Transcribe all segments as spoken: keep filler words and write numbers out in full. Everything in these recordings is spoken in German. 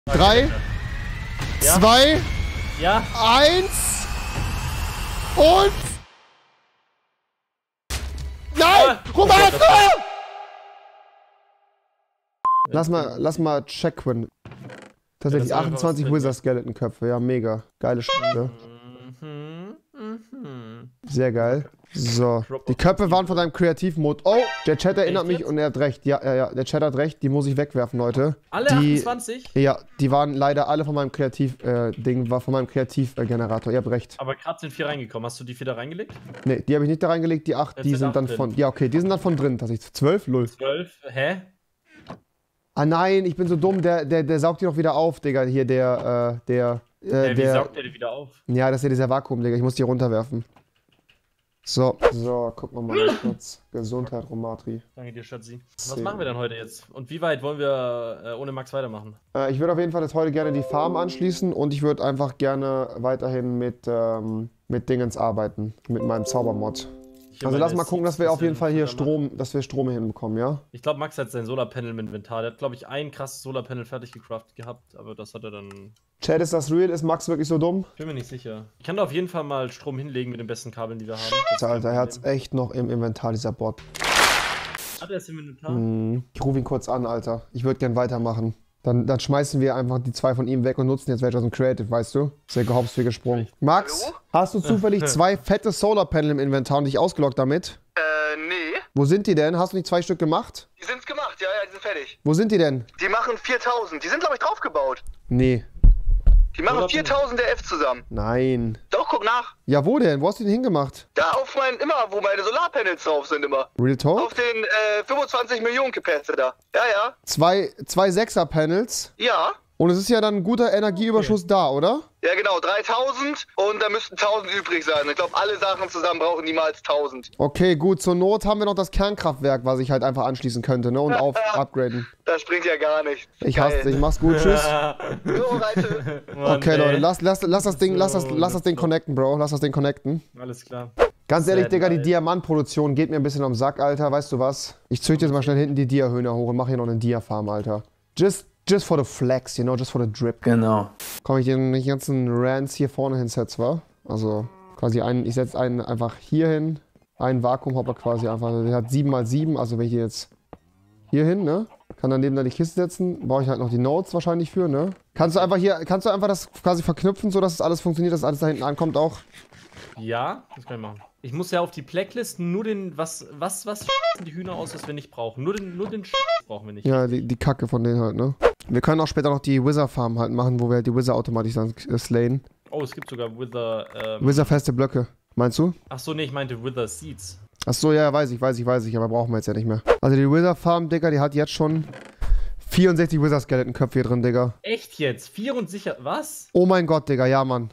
Drei, Ja. zwei, Ja. eins und... Nein! Roberto! Lass mal, lass mal checken. Tatsächlich Ja, das achtundzwanzig war Wizard Skeleton Köpfe, ja mega. Geile Spiele. Mhm. Mhm. Sehr geil. So, die Köpfe waren von deinem Kreativmod. Oh, der Chat erinnert Echt mich jetzt? und er hat recht. Ja, ja, ja, der Chat hat recht, die muss ich wegwerfen, Leute. Alle die, achtundzwanzig? Ja, die waren leider alle von meinem Kreativ-Ding, war von meinem Kreativ-Generator. Ihr habt recht. Aber gerade sind vier reingekommen. Hast du die vier da reingelegt? Ne, die habe ich nicht da reingelegt, die acht, Jetzt die sind sind acht dann drin. von. Ja, okay, die sind dann von drin, tatsächlich. zwölf? Lull. zwölf? Hä? Ah nein, ich bin so dumm, der, der, der saugt die doch wieder auf, Digga. Hier, der, äh, der. Äh, Äh, wie der saugt der die wieder auf? Ja, das ist ja dieser Vakuum, Digga. Ich muss die runterwerfen. So, so, gucken wir mal ganz kurz. Gesundheit, Romatri. Danke dir, Schatzi. Was Zehn. machen wir denn heute jetzt? Und wie weit wollen wir äh, ohne Max weitermachen? Äh, ich würde auf jeden Fall jetzt heute gerne die Farm anschließen und ich würde einfach gerne weiterhin mit, ähm, mit Dingens arbeiten. Mit meinem Zaubermod. Hier Also meine lass mal gucken, dass wir auf jeden Fall hier bisschen Strom, dass wir Strom hinbekommen, ja? Ich glaube, Max hat sein Solarpanel im Inventar. Der hat, glaube ich, ein krasses Solarpanel fertig gecraftet gehabt, aber das hat er dann. Chat, ist das real? Ist Max wirklich so dumm? Bin mir nicht sicher. Ich kann da auf jeden Fall mal Strom hinlegen mit den besten Kabeln, die wir haben. Das ist Alter, kein er hat's Problem. echt noch im Inventar, dieser Bot. Hat er es im Inventar? Hm, ich rufe ihn kurz an, Alter. Ich würde gern weitermachen. Dann, dann schmeißen wir einfach die zwei von ihm weg und nutzen jetzt welche aus dem Creative, weißt du? Sehr gehopst wie gesprungen. Max, Hallo? hast du zufällig zwei fette Solarpanel im Inventar und dich ausgeloggt damit? Äh, nee. Wo sind die denn? Hast du nicht zwei Stück gemacht? Die sind's gemacht, ja, ja, die sind fertig. Wo sind die denn? Die machen viertausend. Die sind, glaube ich, draufgebaut. Nee. Die machen Oder- viertausend der F zusammen. Nein. Doch, guck nach. Ja, wo denn? Wo hast du den hingemacht? Da auf meinen, immer, wo meine Solarpanels drauf sind, immer. Real Auf Talk? den, äh, fünfundzwanzig Millionen Capacitor da. Ja, ja. Zwei, zwei Sechser-Panels. Ja. Und es ist ja dann ein guter Energieüberschuss da, oder? Ja, genau, dreitausend und da müssten tausend übrig sein. Ich glaube, alle Sachen zusammen brauchen niemals tausend. Okay, gut. Zur Not haben wir noch das Kernkraftwerk, was ich halt einfach anschließen könnte, ne? Und auf upgraden. Das springt ja gar nicht. Ich hasse dich. Mach's gut. Tschüss. So, Reite. Mann, Okay, ey. Leute, lass, lass, lass das Ding, lass das, So, lass das Ding so. connecten, Bro. Lass das Ding connecten. Alles klar. Ganz ehrlich, Sehr Digga, die nice. Diamantproduktion geht mir ein bisschen am Sack, Alter. Weißt du was? Ich züchte jetzt mal schnell hinten die Dia-Höhner hoch und mache hier noch eine Dia-Farm, Alter. Just, just for the flex, you know, just for the drip. Genau. Komm, ich den die ganzen Rants hier vorne hinsetze, wa? Also, quasi einen, ich setze einen einfach hier hin. Einen Vakuumhopper quasi einfach. Der hat sieben mal sieben, also wenn ich den jetzt hier hin, ne? Kann daneben dann die Kiste setzen. Brauche ich halt noch die Nodes wahrscheinlich für, ne? Kannst du einfach hier, kannst du einfach das quasi verknüpfen, so dass es alles funktioniert, dass alles da hinten ankommt auch? Ja, das kann ich machen. Ich muss ja auf die Blacklist nur den, was, was, was sind die Hühner aus, was wir nicht brauchen. Nur den, nur den brauchen wir nicht. Ja, die, die Kacke von denen halt, ne? Wir können auch später noch die Wither-Farm halt machen, wo wir halt die Wither automatisch dann äh, slayen. Oh, es gibt sogar Wither, ähm... Wither-feste Blöcke. Meinst du? Ach so, nee, ich meinte Wither Seeds. Ach so, ja, weiß ich, weiß ich, weiß ich, aber brauchen wir jetzt ja nicht mehr. Also die Wither-Farm, Digga, die hat jetzt schon vierundsechzig Wither-Skeleton-Köpfe hier drin, Digga. Echt jetzt? Vier und sicher... Was? Oh mein Gott, Digga, ja, Mann.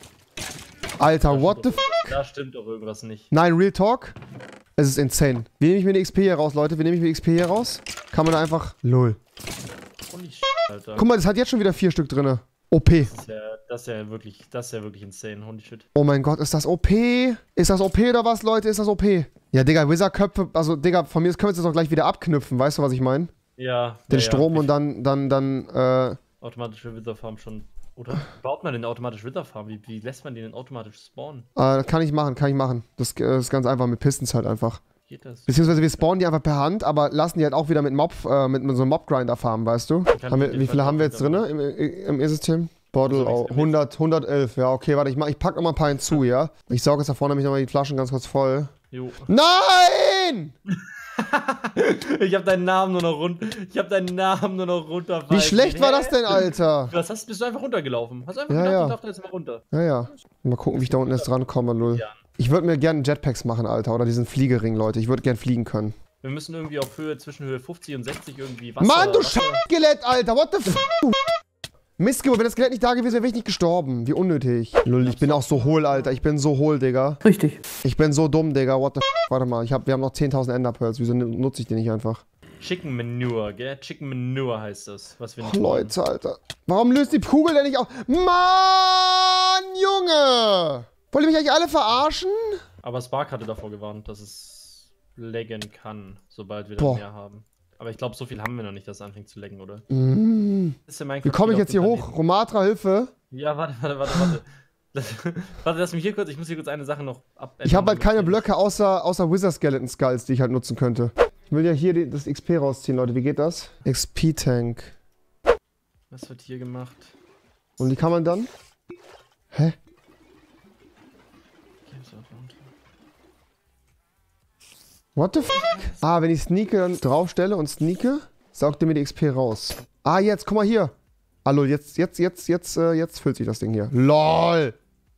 Alter, what the f... Da stimmt doch irgendwas nicht. Nein, Real Talk. Es ist insane. Wie nehme ich mir die X P hier raus, Leute? Wie nehme ich mir die X P hier raus? Kann man da einfach... Lol. Holy shit, Alter. Guck mal, das hat jetzt schon wieder vier Stück drin. O P. Das ist ja, das ist ja wirklich, das ist ja wirklich insane. Holy shit. Oh mein Gott, ist das O P? Ist das O P oder was, Leute? Ist das O P? Ja, Digga, Wizard-Köpfe, also, Digga, von mir aus können wir jetzt auch gleich wieder abknüpfen. Weißt du, was ich meine? Ja. Den ja, Strom ja. und dann, dann, dann, äh... Automatische Wither Farm schon. Oder? Baut man denn automatisch Wither Farm? Wie, wie lässt man den denn automatisch spawnen? äh kann ich machen, kann ich machen. Das äh, ist ganz einfach mit Pistons halt einfach. Geht das? Beziehungsweise wir spawnen die einfach per Hand, aber lassen die halt auch wieder mit Mob, äh, mit, mit so einem Mob-Grinder farmen, weißt du? Kann Haben wir, ich wie viele den haben wir jetzt drin Fall im, im E-System? Bottle, Also oh, extrem. hundert, hundertelf. Ja, okay, warte, ich, mach, ich pack noch mal ein paar hinzu, ja? Ich sauge jetzt da vorne nämlich nochmal die Flaschen ganz kurz voll. Jo. Nein! Ich hab deinen Namen nur noch runter. Ich hab deinen Namen nur noch runter. Wie schlecht war das denn, Alter? Was hast, bist du einfach runtergelaufen? Hast du einfach Ja, gedacht, ja. ich lauf da jetzt mal runter? Ja, ja. Mal gucken, wie ich da unten jetzt drankomme, Lull. Ja. Ich würde mir gerne Jetpacks machen, Alter. Oder diesen Fliegering, Leute. Ich würde gern fliegen können. Wir müssen irgendwie auf Höhe, zwischen Höhe fünfzig und sechzig irgendwie Wasser... Mann, du Wasser- Skelett, Alter. What the f... Mistgeburt, wenn das Skelett nicht da gewesen wäre, wäre ich nicht gestorben. Wie unnötig. Lull, ich bin auch so hohl, Alter. Ich bin so hohl, Digga. Richtig. Ich bin so dumm, Digga. What the f... Warte mal, ich hab, wir haben noch zehntausend Enderpearls. Wieso nutze ich die nicht einfach? Chicken Manure, gell? Chicken Manure heißt das, was wir Oh, nicht Leute, Alter. Warum löst die Kugel denn nicht auf? Mann, Junge! Wollt ihr mich eigentlich alle verarschen? Aber Spark hatte davor gewarnt, dass es laggen kann, sobald wir Boah. dann mehr haben. Aber ich glaube, so viel haben wir noch nicht, dass es anfängt zu lecken, oder? Mm. Ist ja mein Wie komme ich jetzt hier Planeten. hoch? Romatra, Hilfe! Ja, warte, warte, warte, warte. Warte, lass mich hier kurz, ich muss hier kurz eine Sache noch ab. Ich habe halt keine Blöcke außer, außer Wizard Skeleton Skulls, die ich halt nutzen könnte. Ich will ja hier die, das X P rausziehen, Leute. Wie geht das? X P-Tank. Was wird hier gemacht? Und die kann man dann? Hä? What the fuck? Ah, wenn ich Sneake dann draufstelle und sneake, saugt er mir die X P raus. Ah, jetzt, guck mal hier. Hallo, jetzt, jetzt, jetzt, jetzt, äh, jetzt füllt sich das Ding hier. LOL!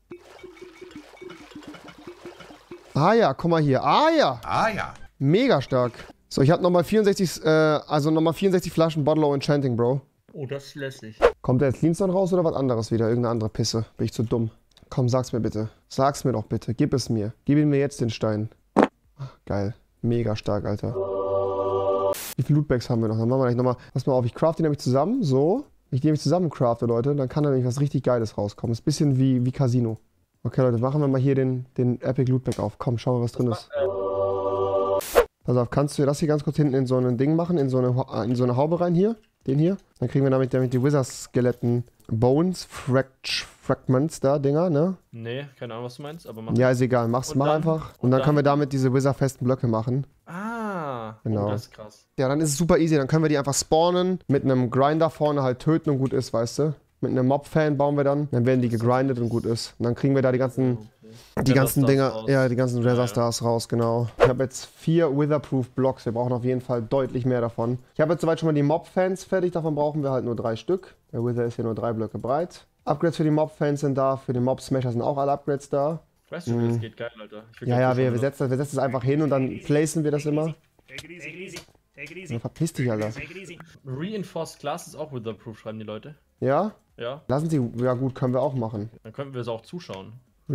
Ah ja, guck mal hier. Ah ja! Ah ja. Mega stark. So, ich habe nochmal vierundsechzig, äh, also nochmal vierundsechzig Flaschen Bottle of Enchanting, Bro. Oh, das ist lässig. Kommt der jetzt Cleanstone raus oder was anderes wieder? Irgendeine andere Pisse. Bin ich zu dumm. Komm, sag's mir bitte. Sag's mir doch bitte. Gib es mir. Gib ihn mir jetzt den Stein. Ach, geil. Mega stark, Alter. Wie viele Lootbags haben wir noch? Dann machen wir gleich nochmal. Pass mal auf, ich craft die nämlich zusammen. So. Wenn ich die nämlich zusammen crafte, Leute, dann kann da nämlich was richtig Geiles rauskommen. Ist ein bisschen wie, wie Casino. Okay, Leute, machen wir mal hier den, den Epic Lootbag auf. Komm, schauen wir, was drin ist. Pass auf, kannst du das hier ganz kurz hinten in so ein Ding machen? In so eine, in so eine Haube rein hier? Den hier? Dann kriegen wir damit, damit die Wizard-Skeletten Bones, Fract Fragments da, Dinger, ne? Nee, keine Ahnung, was du meinst, aber mach. Ja, ist egal. Mach's, Und mach dann- einfach. Und, und dann, dann- können wir damit diese Wizard-festen Blöcke machen. Ah, Genau. oh, das ist krass. Ja, dann ist es super easy. Dann können wir die einfach spawnen, mit einem Grinder vorne halt töten und gut ist, weißt du? Mit einem Mob-Fan bauen wir dann. Dann werden die gegrindet und gut ist. Und dann kriegen wir da die ganzen, die ganzen Stars Dinger, raus. ja, die ganzen Ja, Rather ja. Stars raus, genau. Ich habe jetzt vier Witherproof Blocks. Wir brauchen auf jeden Fall deutlich mehr davon. Ich habe jetzt soweit schon mal die Mob-Fans fertig. Davon brauchen wir halt nur drei Stück. Der Wither ist hier nur drei Blöcke breit. Upgrades für die Mob-Fans sind da. Für den Mob-Smasher sind auch alle Upgrades da. Weißt du, wie das geht? Geil, Alter. Ich will Ja, gleich ja, wir, zuschauen, wir, setzen, wir setzen es einfach hin und dann placen wir das immer. Take it easy. Take it easy. Take it Ja, easy. verpiss dich, Alter. Take it easy. oder? Reinforced Glass ist auch Witherproof, schreiben die Leute. Ja? Ja, Lassen Sie, ja gut, können wir auch machen. dann könnten wir es auch zuschauen.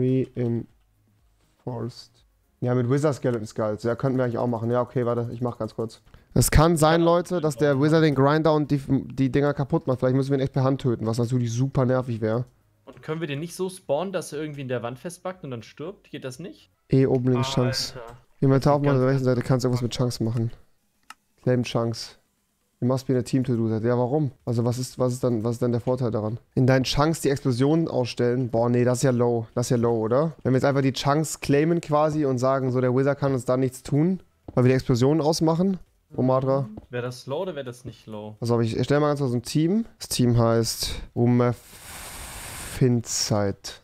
Reinforced. Ja, mit Wizard Skeleton Skulls. Ja, könnten wir eigentlich auch machen. Ja, okay, warte, ich mach ganz kurz. Es kann sein, Leute, dass der Wizard den Grinder und die, die Dinger kaputt macht. Vielleicht müssen wir ihn echt per Hand töten, was natürlich super nervig wäre. Und können wir den nicht so spawnen, dass er irgendwie in der Wand festbackt und dann stirbt? Geht das nicht? E, oben links Chunks. Alter. Inventar auf Ganz- meiner rechten Seite kannst du irgendwas mit Chunks machen. Claim Chunks. You must be in a team to do that. Ja, warum? Also was ist, was ist dann, was ist dann der Vorteil daran? In deinen Chunks die Explosionen ausstellen? Boah, nee, das ist ja low. Das ist ja low, oder? Wenn wir jetzt einfach die Chunks claimen quasi und sagen, so der Wizard kann uns da nichts tun, weil wir die Explosionen ausmachen. Romatra. Wäre das low oder wäre das nicht low? Also ich erstelle mal ganz kurz ein Team. Das Team heißt Rumefinzeit.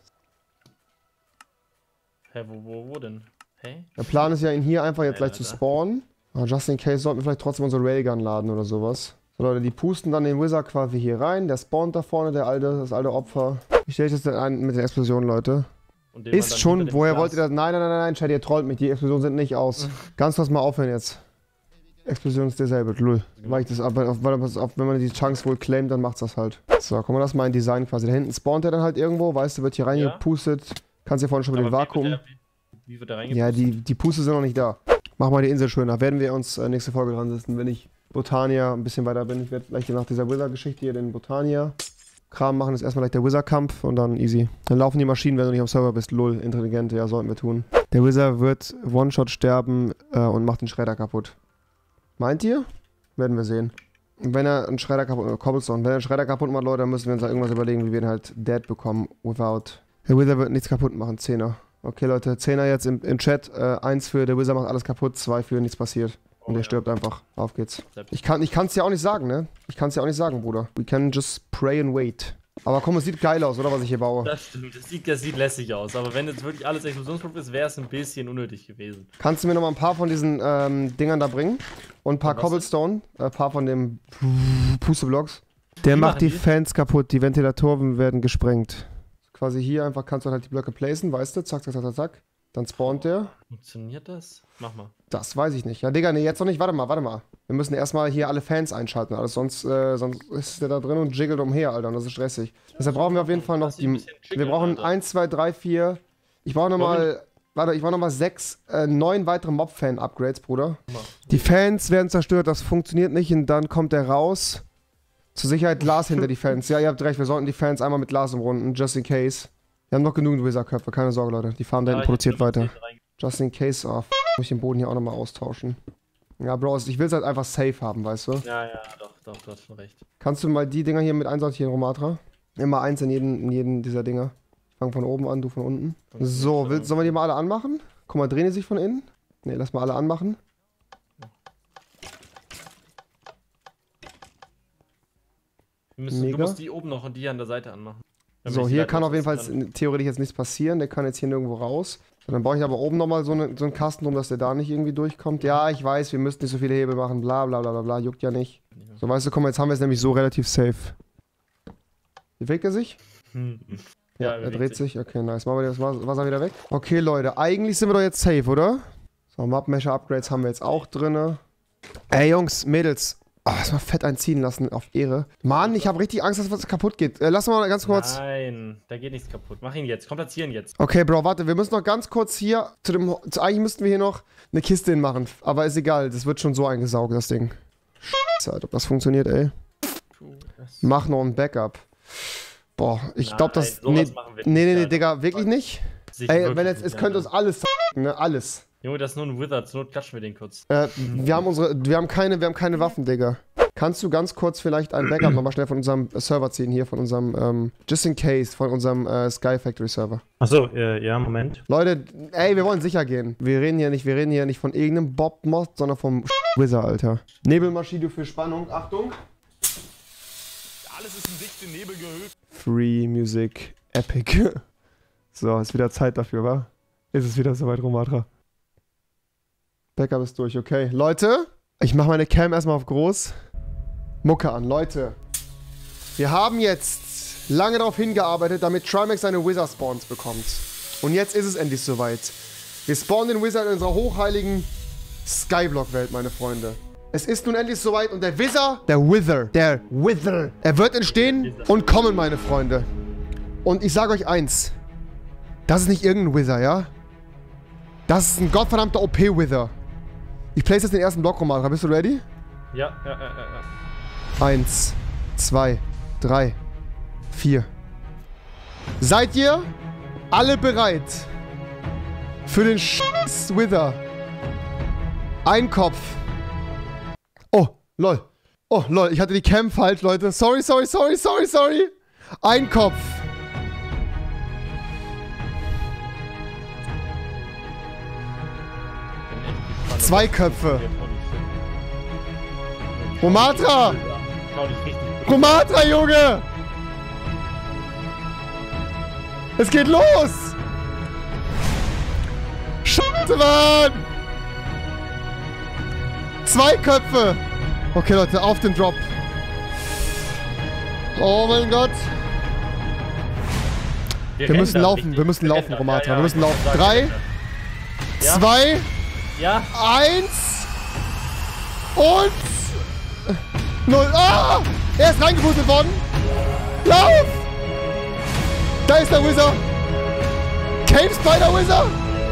Hä, wo, wo, wo denn? Hä? Der Plan ist ja, ihn hier einfach jetzt gleich zu Alter. spawnen. Aber just in case sollten wir vielleicht trotzdem unsere Railgun laden oder sowas. So Leute, die pusten dann den Wizard quasi hier rein. Der spawnt da vorne, der alte, das alte Opfer. Wie stelle ich das denn ein mit den Explosionen, Leute? Und den man Ist dann schon, hinter dem woher Glas- wollt ihr das? Nein, nein, nein, nein, Chat, ihr trollt mich. Die Explosionen sind nicht aus. Ganz kurz mal aufhören jetzt. Explosion ist disabled, lull. Weil ich das, aber weil das auf, wenn man die Chunks wohl claimt, dann macht's das halt. So, guck mal, das ist mein Design quasi. Da hinten spawnt er dann halt irgendwo, weißt du, wird hier Ja. reingepustet. Kannst dir vorhin schon mit dem Aber wie Vakuum. wird der- Wie, wie wird der reingepustet? Ja, die, die Puste sind noch nicht da. Mach mal die Insel schöner. Werden wir uns äh, nächste Folge dran setzen, wenn ich Botania ein bisschen weiter bin. Ich werde gleich nach dieser Wizard-Geschichte hier den Botania-Kram machen. Das ist erstmal gleich der Wizard-Kampf und dann easy. Dann laufen die Maschinen, wenn du nicht am Server bist. Lull, intelligent, ja, sollten wir tun. Der Wizard wird One-Shot sterben äh, und macht den Schredder kaputt. Meint ihr? Werden wir sehen. Und wenn er einen Schredder kaputt, äh, Cobblestone, wenn er einen Schredder kaputt macht, Leute, dann müssen wir uns da irgendwas überlegen, wie wir ihn halt dead bekommen, without. Der Wizard wird nichts kaputt machen, Zehner. Okay, Leute, Zehner jetzt im, im Chat. Äh, eins für der Wizard macht alles kaputt, zwei für nichts passiert. Und Oh, der ja. stirbt einfach. Auf geht's. Selbst- Ich kann es dir auch nicht sagen, ne? Ich kann es dir auch nicht sagen, Bruder. We can just pray and wait. Aber komm, es sieht geil aus, oder, was ich hier baue. Das stimmt, das sieht, das sieht lässig aus. Aber wenn jetzt wirklich alles explosionsproof ist, wäre es ein bisschen unnötig gewesen. Kannst du mir noch mal ein paar von diesen ähm, Dingern da bringen? Und ein paar Und was Cobblestone, äh, ein paar von dem Pusteblocks. Der Wie macht machen die die? Fans kaputt, die Ventilatoren werden gesprengt. Quasi hier einfach kannst du halt die Blöcke placen, weißt du? Zack, zack, zack, zack, zack. Dann spawnt der. Funktioniert das? Mach mal. Das weiß ich nicht. Ja, Digga, nee, jetzt noch nicht. Warte mal, warte mal. Wir müssen erstmal hier alle Fans einschalten, alles. Sonst, äh, sonst ist der da drin und jiggelt umher, Alter. Und das ist stressig. Deshalb brauchen wir auf jeden Fall noch Lass dich ein die. bisschen Wir jiggeln, brauchen Alter. eins, zwei, drei, vier. Ich brauche nochmal. Warte, ich brauche nochmal sechs, äh, neun weitere Mob-Fan-Upgrades, Bruder. Die Fans werden zerstört, das funktioniert nicht und dann kommt er raus. Zur Sicherheit Glas hinter die Fans. Ja, ihr habt recht, wir sollten die Fans einmal mit Glas umrunden, just in case. Wir haben noch genügend Wizard-Köpfe, keine Sorge, Leute. Die Farm da hinten Ja, ich hab produziert schon weiter. zehn rein- Just in case, oh, f- muss ich den Boden hier auch nochmal austauschen. Ja, Bro, ich will es halt einfach safe haben, weißt du? Ja, ja, doch, doch, du hast schon recht. Kannst du mal die Dinger hier mit einsortieren, Romatra? Immer eins in jeden, in jeden dieser Dinger. Ich fang von oben an, du von unten. So, willst, sollen wir die mal alle anmachen? Guck mal, drehen die sich von innen? Ne, lass mal alle anmachen. Wir müssen, Mega. du musst die oben noch und die an der Seite anmachen. Damit So, ich die hier Leitung kann auf jeden Fall dann- theoretisch jetzt nichts passieren. Der kann jetzt hier nirgendwo raus. So, dann brauche ich aber oben nochmal so, eine, so einen Kasten drum, dass der da nicht irgendwie durchkommt. Ja, ich weiß, wir müssten nicht so viele Hebel machen. Bla bla bla bla bla. Juckt ja nicht. So, weißt du, komm, jetzt haben wir es nämlich so relativ safe. Bewegt er sich? Hm. Ja, Ja, er bewegt dreht sich. sich. Okay, nice. Machen wir das Wasser wieder weg. Okay, Leute, eigentlich sind wir doch jetzt safe, oder? So, Map-Mesher-Upgrades haben wir jetzt auch drin. Ey, Jungs, Mädels. Oh, erstmal fett einziehen lassen, auf Ehre. Mann, ich habe richtig Angst, dass was kaputt geht. Äh, lass mal ganz kurz. Nein, da geht nichts kaputt. Mach ihn jetzt. Komm, platzieren jetzt. Okay, Bro, warte, wir müssen noch ganz kurz hier zu dem... Zu, eigentlich müssten wir hier noch eine Kiste hinmachen. Aber ist egal, das wird schon so eingesaugt, das Ding. Scheiße, Alter, ob das funktioniert, ey. Puh, das Mach noch ein Backup. Boah, ich glaube, das... sowas Nee, machen wir nee, nicht, nee, nee, Alter. Digga, wirklich nicht? sich Ey, wirklich wenn jetzt... nicht Es könnte uns an. alles ne? Alles. Junge, das ist nur ein Wizard. Zur Not klatschen wir den kurz. Äh, wir haben unsere... Wir haben keine, wir haben keine Waffen, Digga. Kannst du ganz kurz vielleicht ein Backup nochmal schnell von unserem Server ziehen hier, von unserem, ähm, just in case, von unserem äh, Sky Factory Server? Achso, äh, ja, Moment. Leute, ey, wir wollen sicher gehen. Wir reden hier nicht, wir reden hier nicht von irgendeinem Bob-Mod, sondern vom Wizard, Alter. Nebelmaschine für Spannung, Achtung. Alles ist in dichte Nebel gehüllt. Free Music Epic. So, ist wieder Zeit dafür, wa? Ist es wieder soweit, Romatra? Backup ist durch, okay. Leute, ich mache meine Cam erstmal auf groß. Mucke an, Leute. Wir haben jetzt lange darauf hingearbeitet, damit Trimax seine Wizard-Spawns bekommt. Und jetzt ist es endlich soweit. Wir spawnen den Wizard in unserer hochheiligen Skyblock-Welt, meine Freunde. Es ist nun endlich soweit und der Wizard, der Wither, der Wither, er wird entstehen und kommen, meine Freunde. Und ich sage euch eins. Das ist nicht irgendein Wither, ja? Das ist ein gottverdammter O P-Wither. Ich place jetzt den ersten Block, Romatra. Bist du ready? Ja, ja, ja, ja. ja. Eins, zwei, drei, vier. Seid ihr alle bereit für den Scheiß Wither? Ein Kopf. Oh, lol. Oh, lol. Ich hatte die Cam falsch, Leute. Sorry, sorry, sorry, sorry, sorry. Ein Kopf. Zwei Köpfe. Romatra! Romatra, Junge! Es geht los! Scheiße, Mann! Zwei Köpfe! Okay, Leute, auf den Drop. Oh mein Gott. Wir müssen laufen, wir müssen laufen, Romatra. Wir müssen laufen. Drei, zwei, Ja. eins und null. Ah! Er ist reingepuzzelt worden. Lauf! Da ist der Wizard. Cave Spider Wizard.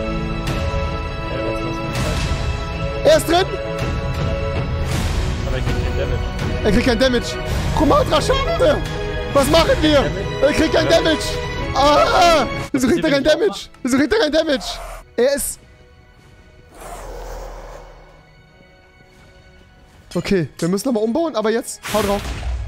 Er ist drin. Aber ich krieg den Damage. Er kriegt kein Damage. Romatra, Schande! Was machen wir? Er kriegt kein Damage. Ah! Wieso kriegt er kein Damage? Wieso kriegt er kein Damage? Er ist... Okay, wir müssen nochmal umbauen, aber jetzt, hau drauf.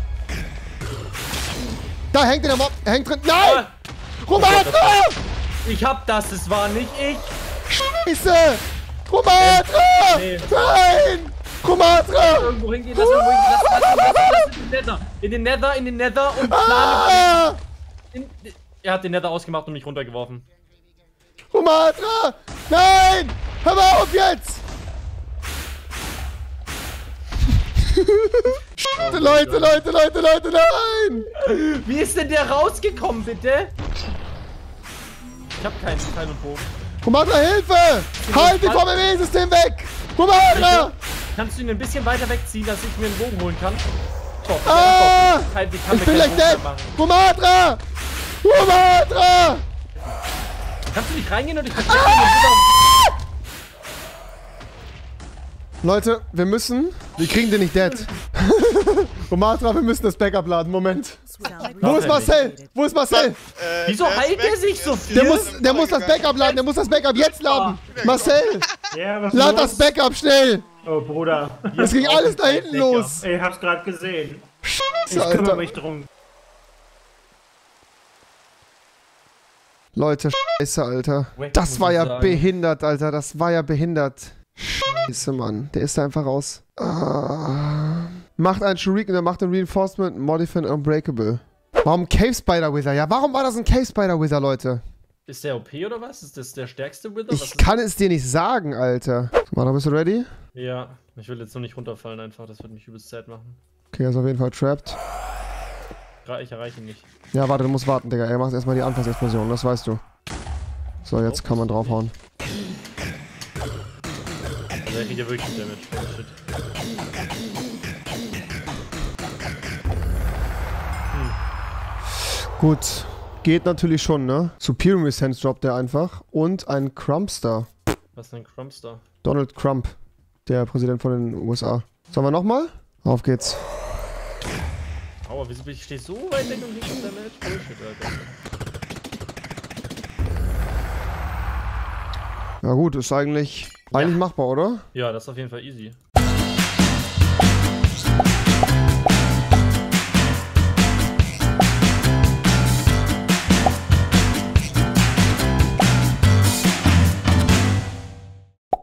Da hängt der Mob, er hängt drin. Nein! Romatra! Ich hab das, es war nicht ich. Scheiße! Romatra! Nee. Nein! Romatra! Irgendwo hingehen, lass irgendwo hingehen, lass, lass, lass, lass, in den Nether. In den Nether, in den Nether und plane. Ah! In, er hat den Nether ausgemacht und mich runtergeworfen. Romatra! Nein! Hör mal auf jetzt! Scheiße, Leute, Leute, Leute, Leute, nein! Wie ist denn der rausgekommen, bitte? Ich hab keinen Pfeil und Bogen. Romatra, Hilfe! Halt ihn vom M E-System weg! Romatra! Kannst du ihn ein bisschen weiter wegziehen, dass ich mir einen Bogen holen kann? Top, Ah! ja, top. Ich kann Ich mir bin keinen gleich Bogen dead! mehr machen. Romatra! Romatra! Kannst du nicht reingehen und ich kann Ah! Leute, wir müssen... Wir kriegen den nicht dead. Romatra, wir müssen das Backup laden. Moment. Wo ist Marcel? Wo ist Marcel? Äh, Wieso der ist heilt weg, er sich so ist viel? Der hier muss, der zum muss das Vorgegangen. Backup laden. Der muss das Backup jetzt laden. Marcel, Ja, was lad los? das Backup schnell. Oh, Bruder. Es ging alles da hinten Decker. los. Ich hab's gerade gesehen. Ich Alter. kümmere mich drum. Leute, scheiße, Alter. Wack, Das muss war ich ja sagen. behindert, Alter. Das war ja behindert. Scheiße, Mann. Der ist da einfach raus. Ah. Macht einen Shuriken, der macht ein Reinforcement, Modify Unbreakable. Warum Cave Spider Wither? Ja, warum war das ein Cave Spider Wither, Leute? Ist der O P oder was? Ist das der stärkste Wither? Ich Was ist kann es dir nicht sagen, Alter. Warte, bist du ready? das? Ja, ich will jetzt nur nicht runterfallen einfach, das wird mich übelst sad machen. Okay, er ist auf jeden Fall trapped. Gra- Ich erreiche ihn nicht. Ja, warte, du musst warten, Digga. Er macht erstmal die Anfangsexplosion, das weißt du. So, jetzt kann man draufhauen. Also er kriegt ja wirklich Damage. Oh, shit. Gut. Geht natürlich schon, ne? Superior Resistance droppt der einfach. Und ein Crumpster. Was ist denn ein Crumpster? Donald Trump, der Präsident von den U S A. Sollen wir nochmal? Auf geht's. Aua, wieso bin ich steh so weit weg und krieg Damage? Bullshit, Alter. Ja gut, ist eigentlich, eigentlich Ja. machbar, oder? Ja, das ist auf jeden Fall easy.